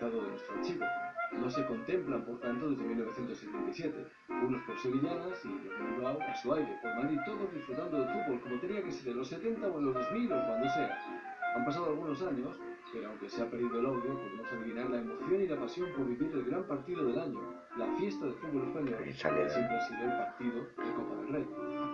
apartado de nuestro archivo. No se contemplan, por tanto, desde 1977. Unos por sevillanas y de Bilbao a su aire, por Madrid, todos disfrutando del fútbol, como tenía que ser en los 70 o en los 2000 o cuando sea. Han pasado algunos años, pero aunque se ha perdido el audio, podemos adivinar la emoción y la pasión por vivir el gran partido del año, la fiesta del fútbol español, que siempre ha sido el partido de Copa del Rey.